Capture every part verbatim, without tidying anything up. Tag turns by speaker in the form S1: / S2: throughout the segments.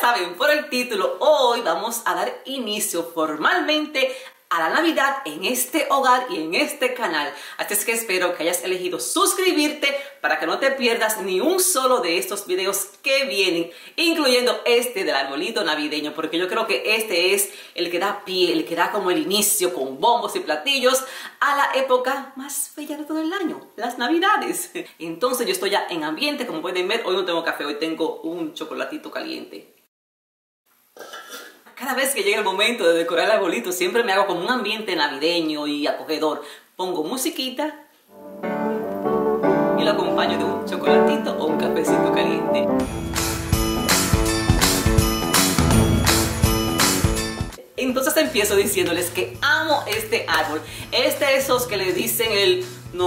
S1: saben por el título, hoy vamos a dar inicio formalmente a la Navidad en este hogar y en este canal. Así es que espero que hayas elegido suscribirte para que no te pierdas ni un solo de estos videos que vienen, incluyendo este del arbolito navideño, porque yo creo que este es el que da pie, el que da como el inicio con bombos y platillos a la época más bella de todo el año, las Navidades. Entonces yo estoy ya en ambiente, como pueden ver, hoy no tengo café, hoy tengo un chocolatito caliente. Cada vez que llega el momento de decorar el arbolito, siempre me hago como un ambiente navideño y acogedor. Pongo musiquita y lo acompaño de un chocolatito o un cafecito caliente. Entonces empiezo diciéndoles que amo este árbol. Este es esos que le dicen el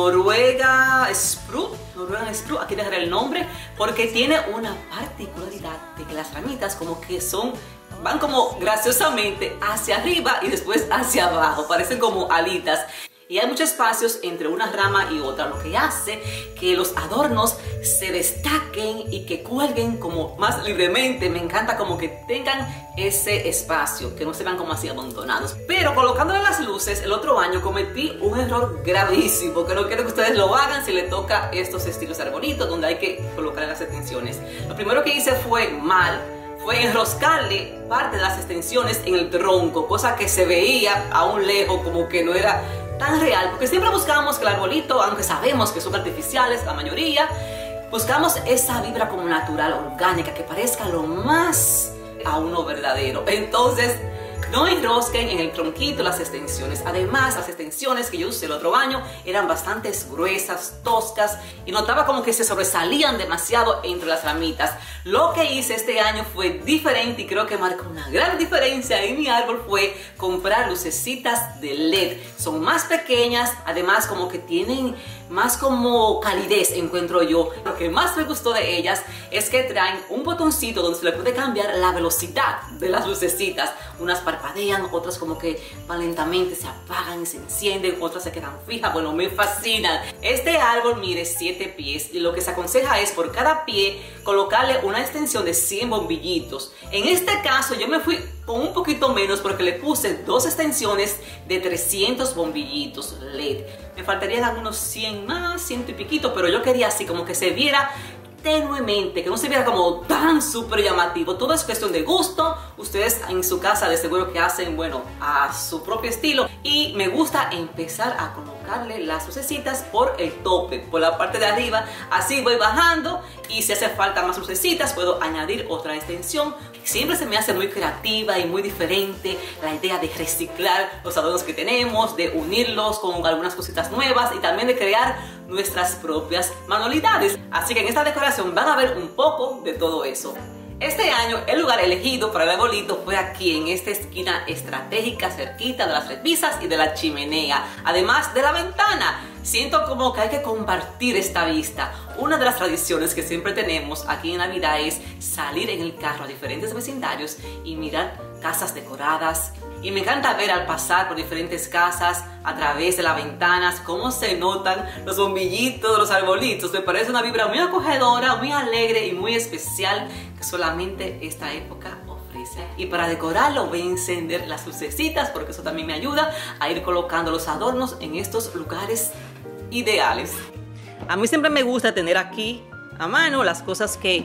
S1: Noruega Spruce. Noruega Spruce, aquí dejaré el nombre, porque tiene una particularidad de que las ramitas como que son... van como graciosamente hacia arriba y después hacia abajo, parecen como alitas. Y hay muchos espacios entre una rama y otra, lo que hace que los adornos se destaquen y que cuelguen como más libremente. Me encanta como que tengan ese espacio, que no se vean como así abandonados. Pero colocándole las luces, el otro año cometí un error gravísimo, que no quiero que ustedes lo hagan si les toca estos estilos de arbolitos, donde hay que colocar las extensiones. Lo primero que hice fue mal. Fue enroscarle parte de las extensiones en el tronco, cosa que se veía a un lejos como que no era tan real, porque siempre buscamos que el arbolito, aunque sabemos que son artificiales la mayoría, buscamos esa vibra como natural, orgánica, que parezca lo más a uno verdadero. Entonces no enrosquen en el tronquito las extensiones. Además, las extensiones que yo usé el otro año eran bastante gruesas, toscas, y notaba como que se sobresalían demasiado entre las ramitas. Lo que hice este año fue diferente y creo que marca una gran diferencia en mi árbol, fue comprar lucecitas de L E D. Son más pequeñas, además como que tienen más como calidez, encuentro yo. Lo que más me gustó de ellas es que traen un botoncito donde se le puede cambiar la velocidad de las lucecitas. Unas parpadean, otras como que van lentamente, se apagan y se encienden, otras se quedan fijas. Bueno, me fascinan. Este árbol mide siete pies y lo que se aconseja es por cada pie colocarle una extensión de cien bombillitos. En este caso yo me fui con un poquito menos porque le puse dos extensiones de trescientos bombillitos L E D. Me faltarían algunos cien más, ciento y piquito, pero yo quería así como que se viera tenuemente, que no se viera como tan súper llamativo. Todo es cuestión de gusto. Ustedes en su casa de seguro que hacen, bueno, a su propio estilo. Y me gusta empezar a colocarle las lucecitas por el tope, por la parte de arriba. Así voy bajando y si hace falta más lucecitas puedo añadir otra extensión. Siempre se me hace muy creativa y muy diferente la idea de reciclar los adornos que tenemos, de unirlos con algunas cositas nuevas y también de crear nuestras propias manualidades. Así que en esta decoración van a ver un poco de todo eso. Este año el lugar elegido para el arbolito fue aquí en esta esquina estratégica cerquita de las repisas y de la chimenea, además de la ventana. Siento como que hay que compartir esta vista. Una de las tradiciones que siempre tenemos aquí en Navidad es salir en el carro a diferentes vecindarios y mirar casas decoradas. Y me encanta ver al pasar por diferentes casas a través de las ventanas cómo se notan los bombillitos de los arbolitos. Me parece una vibra muy acogedora, muy alegre y muy especial que solamente esta época ofrece. Y para decorarlo voy a encender las lucecitas porque eso también me ayuda a ir colocando los adornos en estos lugares ideales. A mí siempre me gusta tener aquí a mano las cosas que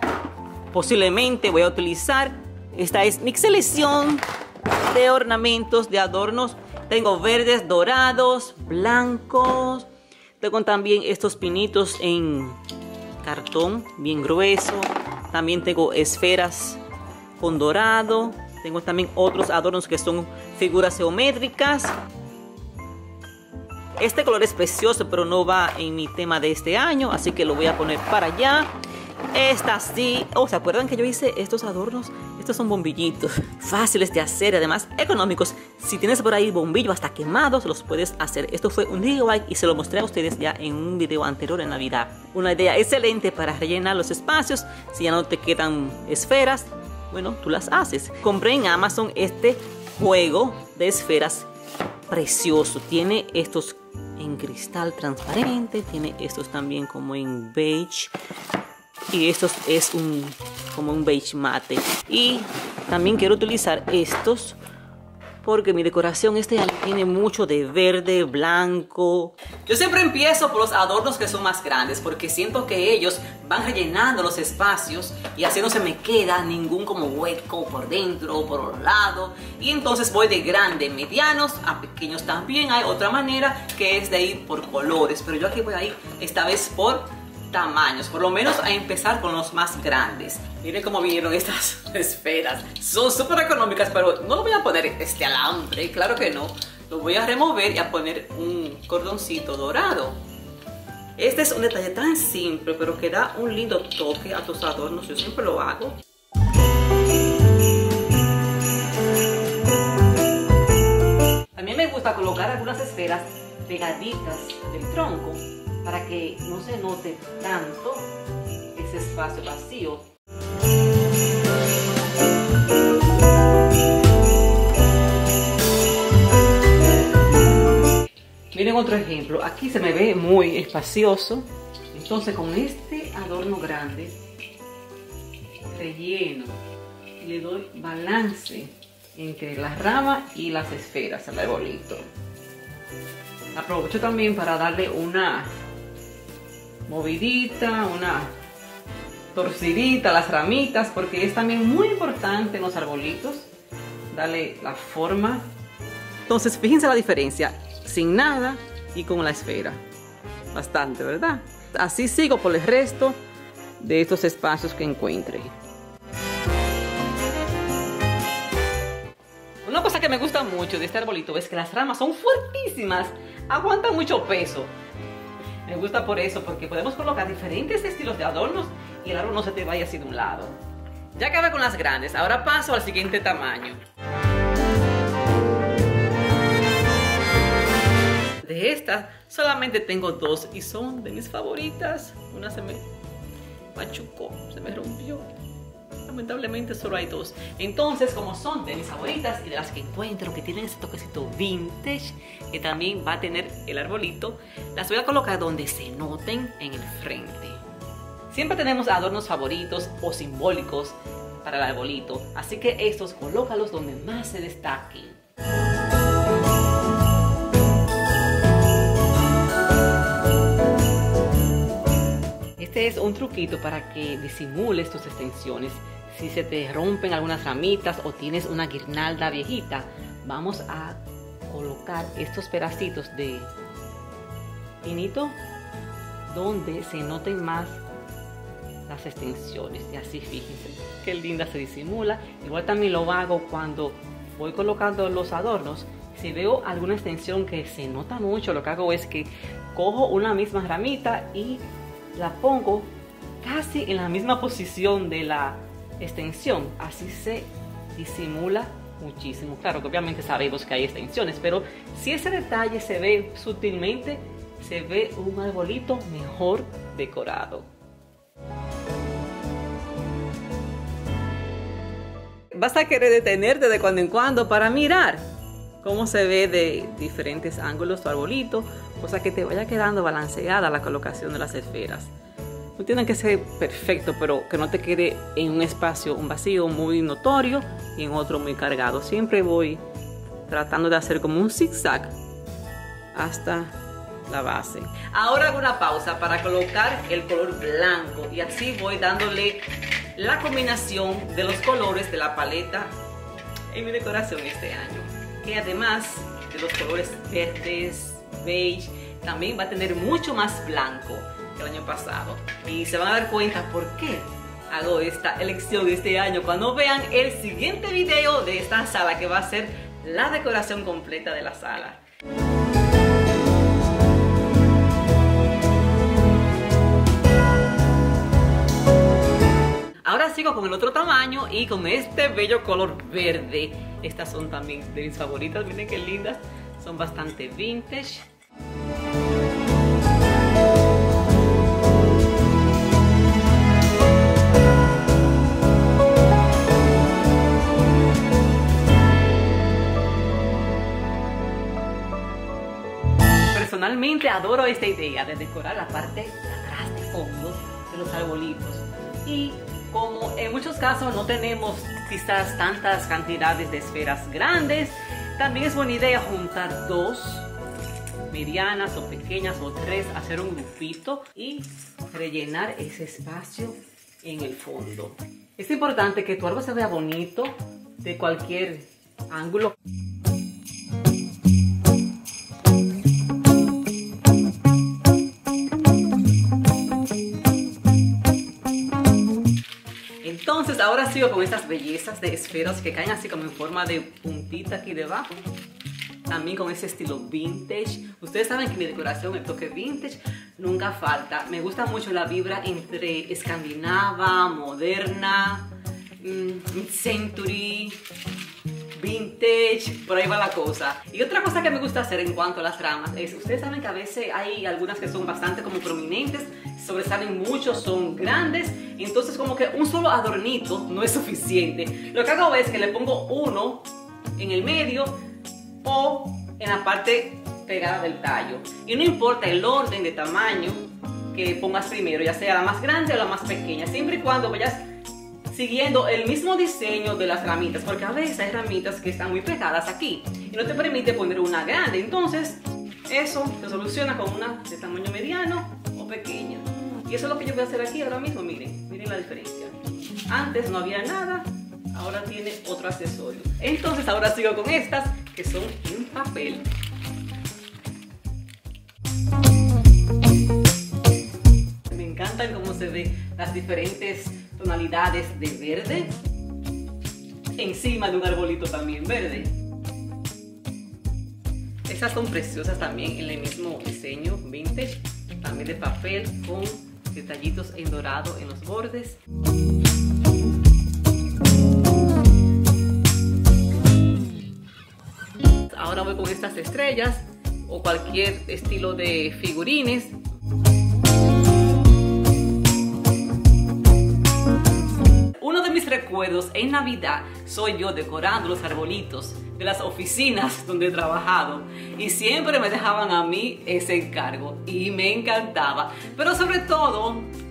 S1: posiblemente voy a utilizar. Esta es mi selección de ornamentos, de adornos. Tengo verdes, dorados, blancos. Tengo también estos pinitos en cartón bien grueso. También tengo esferas con dorado. Tengo también otros adornos que son figuras geométricas. Este color es precioso, pero no va en mi tema de este año, así que lo voy a poner para allá. Esta sí. Oh, ¿se acuerdan que yo hice estos adornos? Estos son bombillitos fáciles de hacer, además económicos. Si tienes por ahí bombillos hasta quemados, los puedes hacer. Esto fue un D I Y y se lo mostré a ustedes ya en un video anterior en Navidad. Una idea excelente para rellenar los espacios. Si ya no te quedan esferas, bueno, tú las haces. Compré en Amazon este juego de esferas precioso. Tiene estos en cristal transparente, tiene estos también como en beige. Y esto es un como un beige mate. Y también quiero utilizar estos porque mi decoración este año tiene mucho de verde, blanco. Yo siempre empiezo por los adornos que son más grandes porque siento que ellos van rellenando los espacios y así no se me queda ningún como hueco por dentro o por los lados. Y entonces voy de grande, medianos a pequeños también. Hay otra manera que es de ir por colores, pero yo aquí voy a ir esta vez por tamaños, por lo menos a empezar con los más grandes. Miren cómo vinieron estas esferas, son súper económicas, pero no lo voy a poner este alambre, claro que no, lo voy a remover y a poner un cordoncito dorado. Este es un detalle tan simple, pero que da un lindo toque a tus adornos, yo siempre lo hago. También me gusta colocar algunas esferas pegaditas del tronco, para que no se note tanto ese espacio vacío. Miren otro ejemplo, aquí se me ve muy espacioso, entonces con este adorno grande relleno y le doy balance entre las ramas y las esferas al arbolito. Aprovecho también para darle una movidita, una torcidita a las ramitas, porque es también muy importante en los arbolitos darle la forma. Entonces fíjense la diferencia, sin nada y con la esfera, bastante, ¿verdad? Así sigo por el resto de estos espacios que encuentre. Una cosa que me gusta mucho de este arbolito es que las ramas son fuertísimas, aguantan mucho peso. Me gusta por eso, porque podemos colocar diferentes estilos de adornos y el árbol no se te vaya así de un lado. Ya acabé con las grandes, ahora paso al siguiente tamaño. De estas solamente tengo dos y son de mis favoritas. Una se me machucó, se me rompió. Lamentablemente solo hay dos. Entonces, como son de mis favoritas y de las que encuentro que tienen ese toquecito vintage que también va a tener el arbolito, las voy a colocar donde se noten en el frente. Siempre tenemos adornos favoritos o simbólicos para el arbolito, así que estos colócalos donde más se destaquen. Este es un truquito para que disimules tus extensiones. Si se te rompen algunas ramitas o tienes una guirnalda viejita, vamos a colocar estos pedacitos de pinito donde se noten más las extensiones. Y así fíjense qué linda se disimula. Igual también lo hago cuando voy colocando los adornos. Si veo alguna extensión que se nota mucho, lo que hago es que cojo una misma ramita y la pongo casi en la misma posición de la extensión, así se disimula muchísimo. Claro que obviamente sabemos que hay extensiones, pero si ese detalle se ve sutilmente, se ve un arbolito mejor decorado. Vas a querer detenerte de cuando en cuando para mirar cómo se ve de diferentes ángulos tu arbolito, cosa que te vaya quedando balanceada la colocación de las esferas. No tienen que ser perfecto, pero que no te quede en un espacio, un vacío muy notorio y en otro muy cargado. Siempre voy tratando de hacer como un zigzag hasta la base. Ahora hago una pausa para colocar el color blanco y así voy dándole la combinación de los colores de la paleta en mi decoración este año. Que además de los colores verdes, beige, también va a tener mucho más blanco que el año pasado. Y se van a dar cuenta por qué hago esta elección este año cuando vean el siguiente video de esta sala, que va a ser la decoración completa de la sala. Ahora sigo con el otro tamaño y con este bello color verde. Estas son también de mis favoritas, miren qué lindas, son bastante vintage. Personalmente adoro esta idea de decorar la parte de atrás, de fondo de los arbolitos. Y como en muchos casos no tenemos quizás tantas cantidades de esferas grandes, también es buena idea juntar dos medianas o pequeñas o tres, hacer un grupito y rellenar ese espacio en el fondo. Es importante que tu árbol se vea bonito de cualquier ángulo. Entonces ahora sigo con estas bellezas de esferas que caen así como en forma de puntita aquí debajo. También con ese estilo vintage. Ustedes saben que mi decoración, el toque vintage, nunca falta. Me gusta mucho la vibra entre escandinava, moderna, mid-century, vintage, por ahí va la cosa. Y otra cosa que me gusta hacer en cuanto a las ramas es, ustedes saben que a veces hay algunas que son bastante como prominentes, sobresalen mucho, son grandes, entonces como que un solo adornito no es suficiente. Lo que hago es que le pongo uno en el medio o en la parte pegada del tallo. Y no importa el orden de tamaño que pongas primero, ya sea la más grande o la más pequeña, siempre y cuando vayas siguiendo el mismo diseño de las ramitas, porque a veces hay ramitas que están muy pegadas aquí y no te permite poner una grande. Entonces eso se soluciona con una de tamaño mediano o pequeña. Y eso es lo que yo voy a hacer aquí ahora mismo. Miren, miren la diferencia. Antes no había nada, ahora tiene otro accesorio. Entonces ahora sigo con estas que son en papel. Me encantan cómo se ven las diferentes tonalidades de verde encima de un arbolito también verde. Estas son preciosas también en el mismo diseño vintage, también de papel con detallitos en dorado en los bordes. Ahora voy con estas estrellas o cualquier estilo de figurines. Uno de mis recuerdos en Navidad soy yo decorando los arbolitos de las oficinas donde he trabajado y siempre me dejaban a mí ese encargo y me encantaba. Pero sobre todo,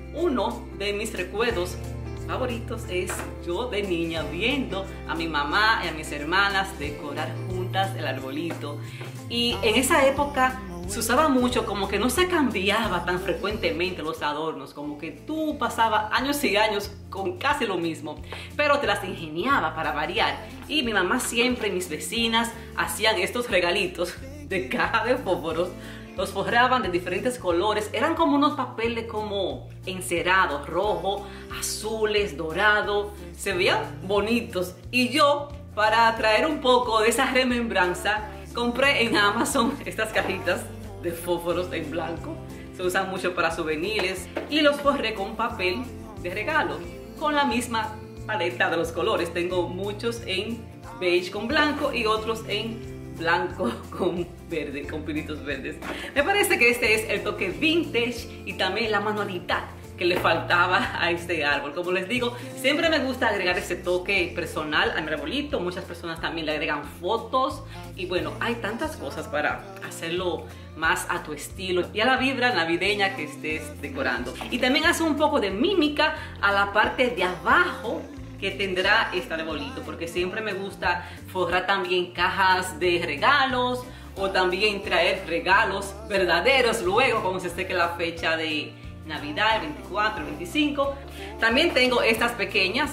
S1: uno de mis recuerdos favoritos es yo de niña viendo a mi mamá y a mis hermanas decorar juntas el arbolito. Y en esa época se usaba mucho, como que no se cambiaba tan frecuentemente los adornos, como que tú pasabas años y años con casi lo mismo, pero te las ingeniaba para variar. Y mi mamá siempre, mis vecinas, hacían estos regalitos de caja de fósforos, los forraban de diferentes colores, eran como unos papeles como encerados, rojo, azules, dorado, se veían bonitos. Y yo, para traer un poco de esa remembranza, compré en Amazon estas cajitas de fósforos en blanco. Se usan mucho para souvenirs y los forré con papel de regalo con la misma paleta de los colores. Tengo muchos en beige con blanco y otros en blanco con verde, con pinitos verdes. Me parece que este es el toque vintage y también la manualidad que le faltaba a este árbol. Como les digo, siempre me gusta agregar ese toque personal a mi arbolito. Muchas personas también le agregan fotos y bueno, hay tantas cosas para hacerlo más a tu estilo y a la vibra navideña que estés decorando. Y también hace un poco de mímica a la parte de abajo que tendrá este arbolito, porque siempre me gusta forrar también cajas de regalos o también traer regalos verdaderos luego cuando se seque la fecha de Navidad, el veinticuatro, el veinticinco. También tengo estas pequeñas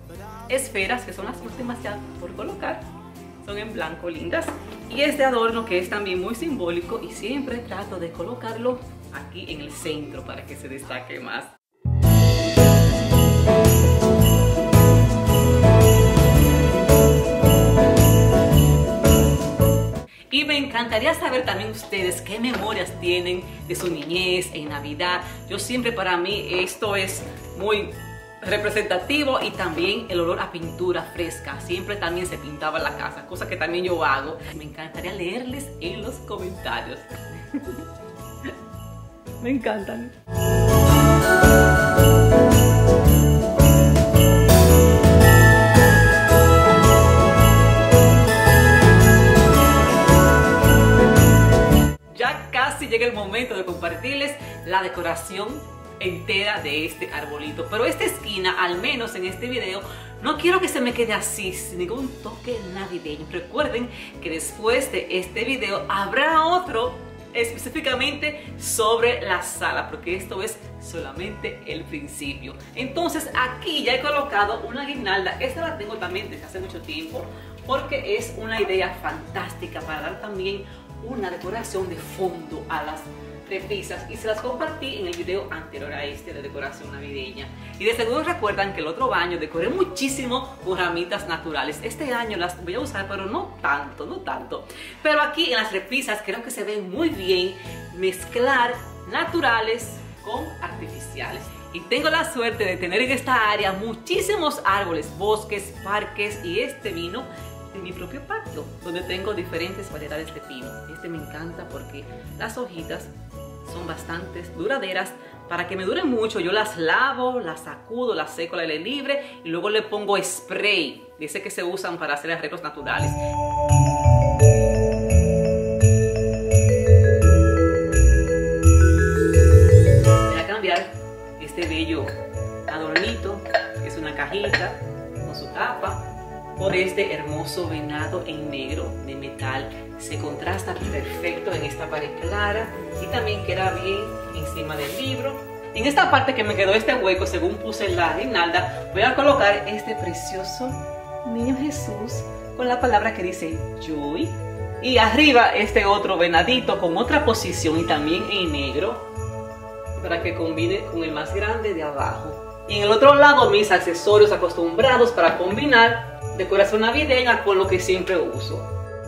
S1: esferas que son las últimas ya por colocar, son en blanco, lindas, y este adorno que es también muy simbólico y siempre trato de colocarlo aquí en el centro para que se destaque más. Y me encantaría saber también ustedes qué memorias tienen de su niñez en Navidad. Yo siempre, para mí esto es muy representativo, y también el olor a pintura fresca. Siempre también se pintaba la casa, cosa que también yo hago. Me encantaría leerles en los comentarios. Me encantan. Llega el momento de compartirles la decoración entera de este arbolito. Pero esta esquina, al menos en este video, no quiero que se me quede así, sin ningún toque navideño. Recuerden que después de este video habrá otro específicamente sobre la sala, porque esto es solamente el principio. Entonces aquí ya he colocado una guirnalda. Esta la tengo también desde hace mucho tiempo, porque es una idea fantástica para dar también una decoración de fondo a las repisas, y se las compartí en el video anterior a este de decoración navideña. Y de seguro recuerdan que el otro año decoré muchísimo con ramitas naturales. Este año las voy a usar, pero no tanto, no tanto. Pero aquí en las repisas creo que se ven muy bien mezclar naturales con artificiales. Y tengo la suerte de tener en esta área muchísimos árboles, bosques, parques, y este vino en mi propio patio, donde tengo diferentes variedades de pino. Este me encanta porque las hojitas son bastante duraderas. Para que me duren mucho, yo las lavo, las sacudo, las seco al aire libre y luego le pongo spray, ese que se usan para hacer arreglos naturales. Voy a cambiar este bello adornito, que es una cajita con su tapa, por este hermoso venado en negro de metal. Se contrasta perfecto en esta pared clara y también queda bien encima del libro. En esta parte que me quedó este hueco, según puse la guirnalda, voy a colocar este precioso niño Jesús con la palabra que dice Joy, y arriba este otro venadito con otra posición y también en negro, para que combine con el más grande de abajo. Y en el otro lado mis accesorios acostumbrados para combinar decoración navideña con lo que siempre uso.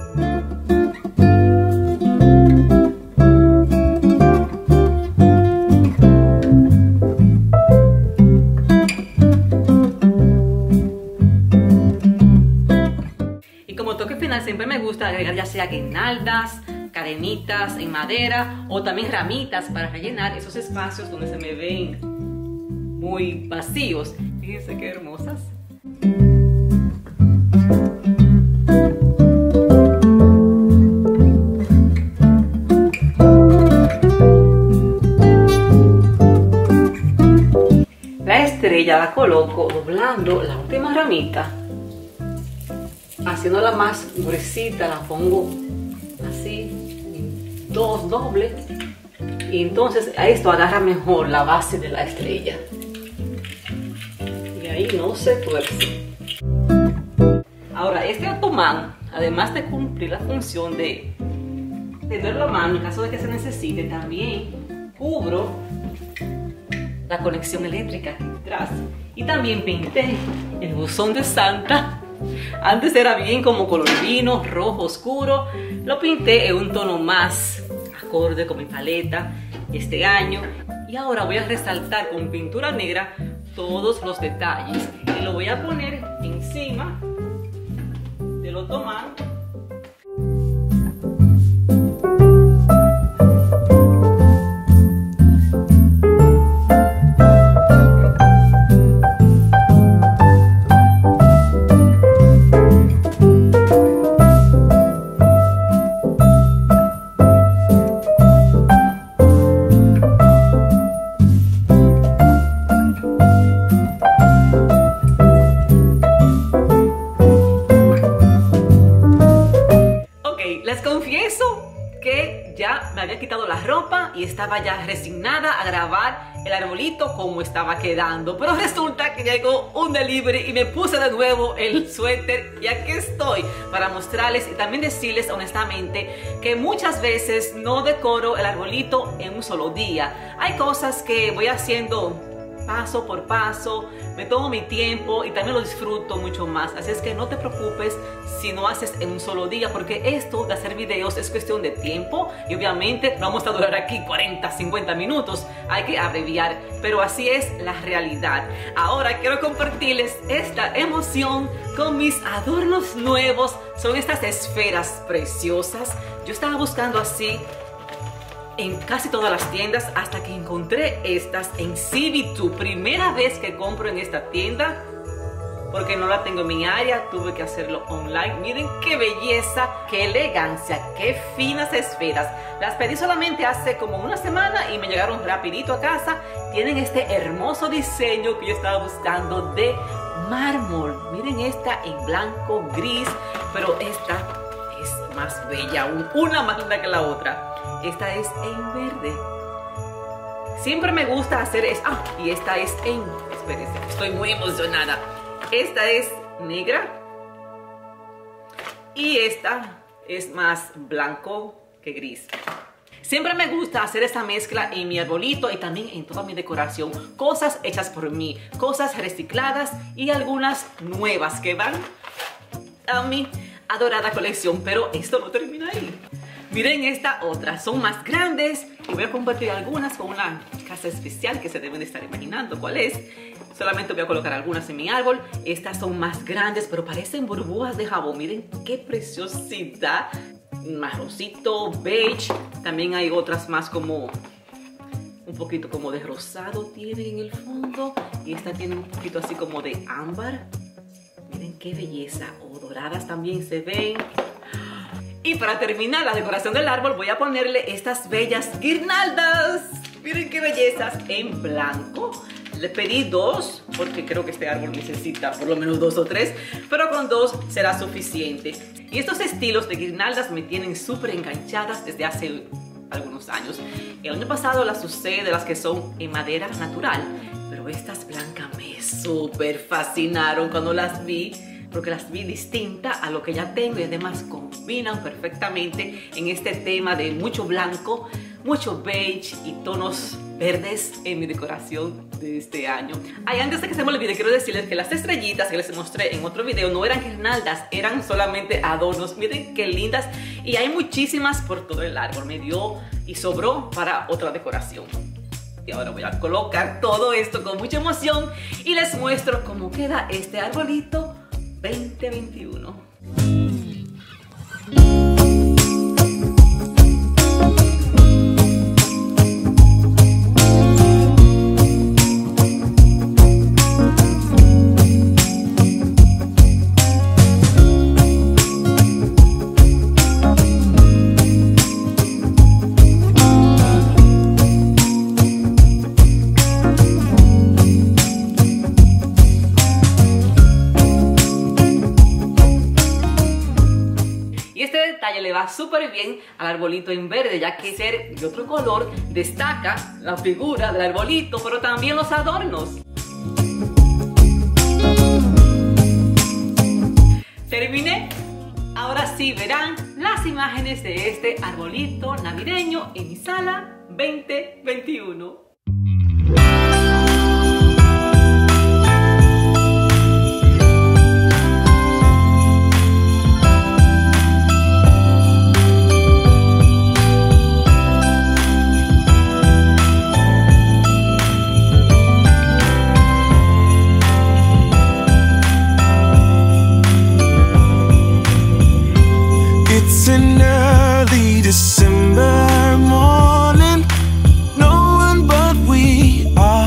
S1: Y como toque final siempre me gusta agregar ya sea guirnaldas, cadenitas en madera o también ramitas para rellenar esos espacios donde se me ven muy vacíos. Fíjense qué hermosas. La estrella la coloco doblando la última ramita, haciéndola más gruesita, la pongo así, en dos dobles, y entonces a esto agarra mejor la base de la estrella. Y ahí no se tuerce. Ahora, este otomán, además de cumplir la función de tenerlo a mano en caso de que se necesite, también cubro la conexión eléctrica aquí atrás. Y también pinté el buzón de Santa. Antes era bien como color vino, rojo oscuro. Lo pinté en un tono más acorde con mi paleta este año. Y ahora voy a resaltar con pintura negra todos los detalles. Y lo voy a poner encima del otomán. Había quitado la ropa y estaba ya resignada a grabar el arbolito como estaba quedando, pero resulta que llegó un delivery y me puse de nuevo el suéter y aquí estoy para mostrarles y también decirles honestamente que muchas veces no decoro el arbolito en un solo día. Hay cosas que voy haciendo paso por paso, me tomo mi tiempo y también lo disfruto mucho más. Así es que no te preocupes si no haces en un solo día, porque esto de hacer videos es cuestión de tiempo y obviamente no vamos a durar aquí cuarenta, cincuenta minutos, hay que abreviar, pero así es la realidad. Ahora quiero compartirles esta emoción con mis adornos nuevos. Son estas esferas preciosas. Yo estaba buscando así en casi todas las tiendas hasta que encontré estas en C B dos. Primera vez que compro en esta tienda. porque no la tengo en mi área, tuve que hacerlo online. Miren qué belleza, qué elegancia, qué finas esferas. Las pedí solamente hace como una semana y me llegaron rapidito a casa. Tienen este hermoso diseño que yo estaba buscando de mármol. Miren esta en blanco, gris, pero esta es más bella aún, una más linda que la otra. Esta es en verde. Siempre me gusta hacer es, ah, y esta es en, espérense, estoy muy emocionada. Esta es negra y esta es más blanco que gris. Siempre me gusta hacer esta mezcla en mi arbolito y también en toda mi decoración. Cosas hechas por mí, cosas recicladas y algunas nuevas que van a mi adorada colección. Pero esto no termina ahí. Miren esta otra, son más grandes y voy a compartir algunas con una casa especial que se deben de estar imaginando cuál es. Solamente voy a colocar algunas en mi árbol. Estas son más grandes, pero parecen burbujas de jabón. Miren qué preciosidad. Marroncito, beige. También hay otras más como un poquito como de rosado tiene en el fondo. Y esta tiene un poquito así como de ámbar. Miren qué belleza. O doradas también se ven. Y para terminar la decoración del árbol voy a ponerle estas bellas guirnaldas. Miren qué bellezas en blanco. Le pedí dos porque creo que este árbol necesita por lo menos dos o tres, pero con dos será suficiente. Y estos estilos de guirnaldas me tienen súper enganchadas desde hace algunos años. El año pasado las usé de las que son en madera natural, pero estas blancas me súper fascinaron cuando las vi, porque las vi distintas a lo que ya tengo y además combinan perfectamente en este tema de mucho blanco, mucho beige y tonos verdes en mi decoración de este año. Ay, antes de que se me olvide, quiero decirles que las estrellitas que les mostré en otro video no eran guirnaldas, eran solamente adornos. Miren qué lindas y hay muchísimas por todo el árbol. Me dio y sobró para otra decoración. Y ahora voy a colocar todo esto con mucha emoción y les muestro cómo queda este arbolito veinte veintiuno. Le va súper bien al arbolito en verde, ya que ser de otro color destaca la figura del arbolito, pero también los adornos. Terminé. Ahora sí verán las imágenes de este arbolito navideño en mi sala veinte veintiuno.
S2: It's an early December morning. No one but we are.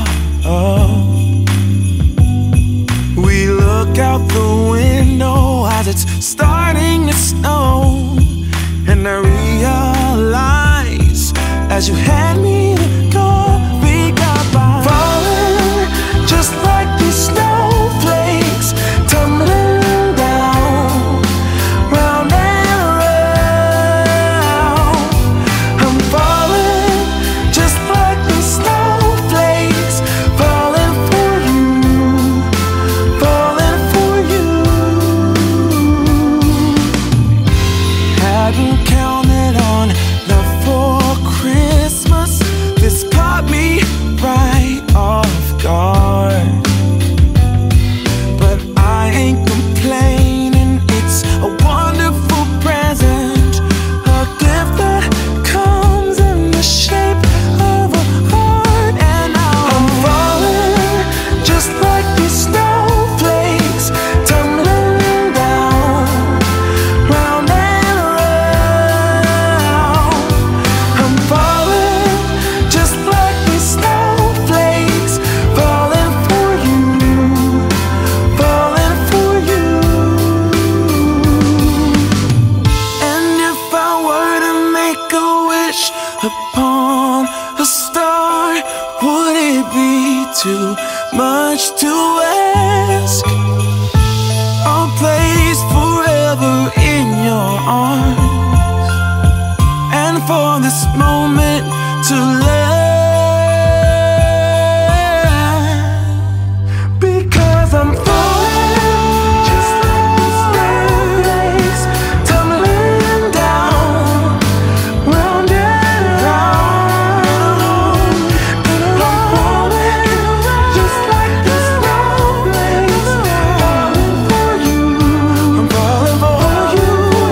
S2: We look out the window as it's starting to snow, and I realize as you hand me the coffee cup, I'm falling just like these snowflakes tumbling down round and around. I'm falling just like these snowflakes, falling for you, falling for you. Hadn't counted on love for Christmas, much to ask. A place forever in your arms, and for this moment to last. Because I'm falling, just like the snowflakes tumbling down, round and round, and around, just like the snowflakes falling for you. I'm falling for you.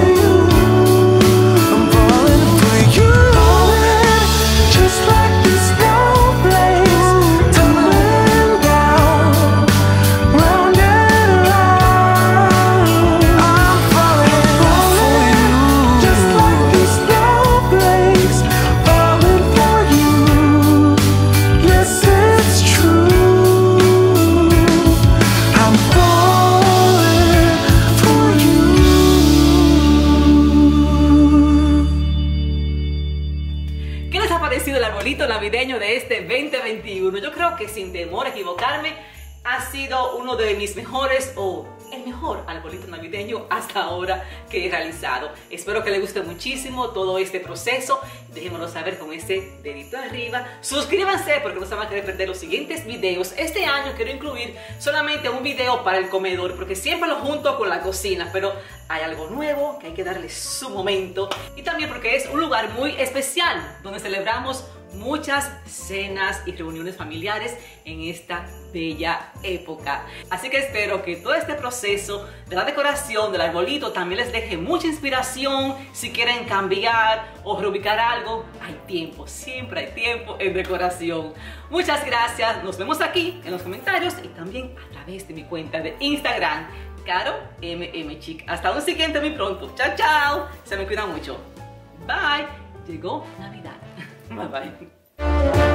S2: I'm falling for you. Just like the snowflakes tumbling down, round and round. I'm falling for you. Just like the snowflakes falling for you. Yes, it's true. I'm falling for you.
S1: ¿Qué les ha parecido el arbolito navideño de este veinte veintiuno? Yo creo que sin temor a equivocarme ha sido uno de mis mejores o el mejor arbolito navideño hasta ahora que he realizado. Espero que les guste muchísimo todo este proceso. Déjenmelo saber con ese dedito arriba. Suscríbanse porque no se van a querer perder los siguientes videos. Este año quiero incluir solamente un video para el comedor porque siempre lo junto con la cocina, pero hay algo nuevo que hay que darle su momento. Y también porque es un lugar muy especial donde celebramos muchas cenas y reuniones familiares en esta bella época. Así que espero que todo este proceso de la decoración del arbolito también les deje mucha inspiración. Si quieren cambiar o reubicar algo, hay tiempo, siempre hay tiempo en decoración. Muchas gracias, nos vemos aquí en los comentarios y también a través de mi cuenta de Instagram, Caro M M Chic. Hasta un siguiente muy pronto. Chao, chao. Se me cuidan mucho. Bye. Llegó Navidad. Bye bye.